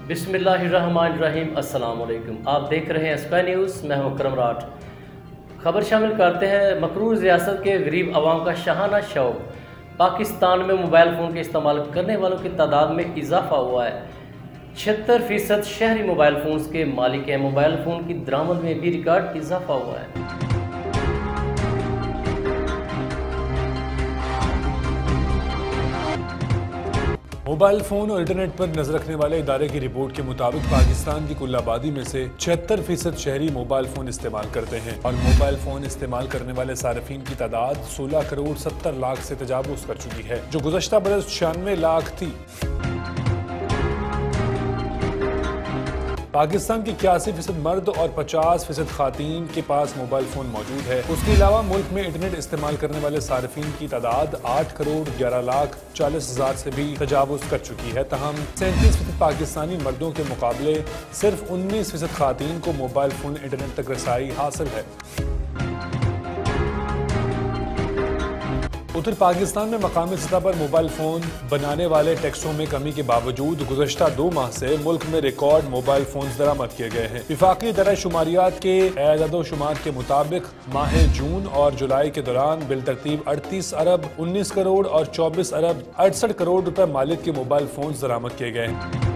बिस्मिल्लाहिर्रहमानिर्रहीम। अस्सलाम वालेकुम। आप देख रहे हैं स्काई न्यूज़। मैं हूं अकरम राठ। खबर शामिल करते हैं। मकरूज़ रियासत के गरीब आवाम का शाहाना शौक। पाकिस्तान में मोबाइल फ़ोन के इस्तेमाल करने वालों की तादाद में इजाफा हुआ है। 76% शहरी मोबाइल फ़ोन्स के मालिक हैं। मोबाइल फ़ोन की दरामद में भी रिकॉर्ड इजाफा हुआ है। मोबाइल फोन और इंटरनेट पर नजर रखने वाले इदारे की रिपोर्ट के मुताबिक पाकिस्तान की कुल आबादी में से 76% शहरी मोबाइल फोन इस्तेमाल करते हैं और मोबाइल फोन इस्तेमाल करने वाले सार्फिन की तादाद 16 करोड़ 70 लाख से तजावुज कर चुकी है, जो गुज़श्ता बरस 96 लाख थी। पाकिस्तान के 81% मर्द और 50% खातीन के पास मोबाइल फोन मौजूद है। उसके अलावा मुल्क में इंटरनेट इस्तेमाल करने वाले सार्फिन की तादाद 8 करोड़ 11 लाख 40 हजार से भी तजावुज कर चुकी है। तहम 37% पाकिस्तानी मर्दों के मुकाबले सिर्फ 19% खातीन को मोबाइल फोन इंटरनेट तक रसाई हासिल है। उत्तर पाकिस्तान में मकामी सतह पर मोबाइल फोन बनाने वाले टैक्सों में कमी के बावजूद गुज़श्ता 2 माह से मुल्क में रिकॉर्ड मोबाइल फोन दरामद किए गए हैं। विफाकी इदारा शुमारियात के एदाद-ओ-शुमार के मुताबिक माह जून और जुलाई के दौरान बिलतरतीब 38 अरब 19 करोड़ और 24 अरब 68 करोड़ रुपए मालिक के मोबाइल फोन दरामद किए गए।